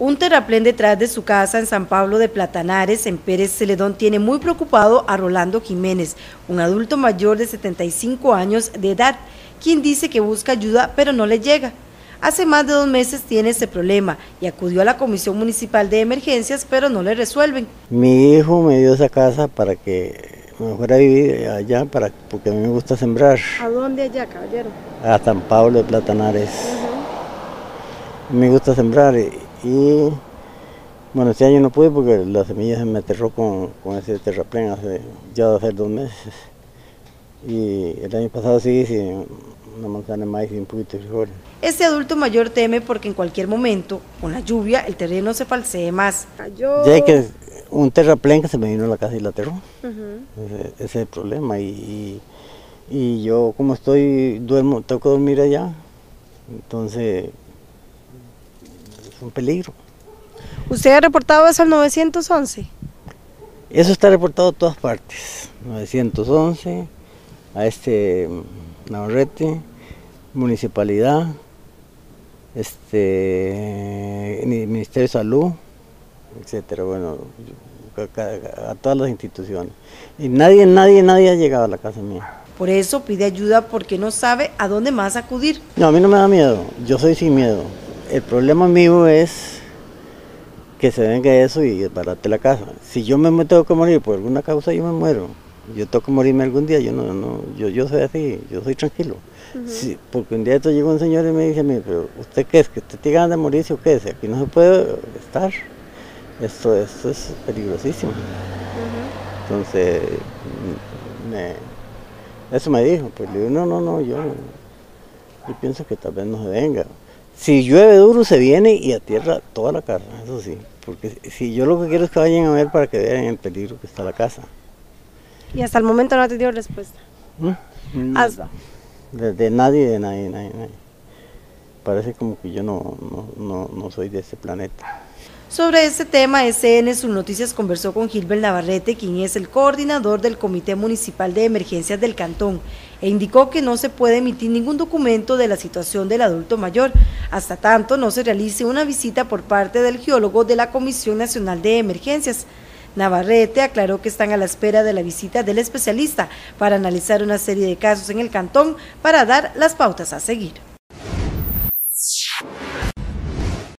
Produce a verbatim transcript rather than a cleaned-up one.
Un terraplén detrás de su casa en San Pablo de Platanares, en Pérez Celedón, tiene muy preocupado a Rolando Jiménez, un adulto mayor de setenta y cinco años de edad, quien dice que busca ayuda pero no le llega. Hace más de dos meses tiene ese problema y acudió a la Comisión Municipal de Emergencias, pero no le resuelven. Mi hijo me dio esa casa para que me fuera a vivir allá, para, porque a mí me gusta sembrar. ¿A dónde allá, caballero? A San Pablo de Platanares. Uh-huh. Me gusta sembrar y, y bueno, este año no pude porque la semilla se me aterró con, con ese terraplén hace ya va a ser dos meses. Y el año pasado sí hice una manzana de maíz y un poquito de frijol. Este adulto mayor teme porque en cualquier momento, con la lluvia, el terreno se falsee más. Ya hay que un terraplén que se me vino a la casa y la aterró. Uh-huh. ese, ese es el problema. Y, y, y yo como estoy, duermo, tengo que dormir allá, entonces es un peligro. ¿Usted ha reportado eso al nueve once? Eso está reportado en todas partes. nueve once, a este Navarrete, Municipalidad, este Ministerio de Salud, etcétera. Bueno, a, a todas las instituciones. Y nadie, nadie, nadie ha llegado a la casa mía. Por eso pide ayuda porque no sabe a dónde más acudir. No, a mí no me da miedo, yo soy sin miedo. El problema mío es que se venga eso y desbarate la casa. Si yo me tengo que morir por alguna causa, yo me muero. Yo tengo que morirme algún día, yo no, no, yo, yo soy así, yo soy tranquilo. Uh-huh. Sí, porque un día esto llegó un señor y me dice a mí, pero ¿usted qué es? ¿Que usted tiene ganas de morirse o qué es? Aquí no se puede estar. Esto, esto es peligrosísimo. Uh-huh. Entonces, me, eso me dijo, pues le digo, no, no, no, yo, yo pienso que tal vez no se venga. Si llueve duro se viene y atierra toda la casa, eso sí, porque si yo lo que quiero es que vayan a ver para que vean el peligro que está la casa. ¿Y hasta el momento no ha tenido respuesta? ¿Mm? Hasta. De, de nadie, de nadie, nadie, nadie. Parece como que yo no, no, no, no soy de este planeta. Sobre este tema, S N Sus Noticias conversó con Gilbert Navarrete, quien es el coordinador del Comité Municipal de Emergencias del Cantón, e indicó que no se puede emitir ningún documento de la situación del adulto mayor, hasta tanto no se realice una visita por parte del geólogo de la Comisión Nacional de Emergencias. Navarrete aclaró que están a la espera de la visita del especialista para analizar una serie de casos en el cantón para dar las pautas a seguir.